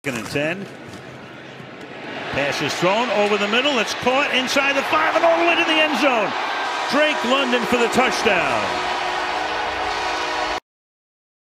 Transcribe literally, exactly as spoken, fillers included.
Second and ten. Pass is thrown over the middle. It's caught inside the five and all the way to the end zone. Drake London for the touchdown.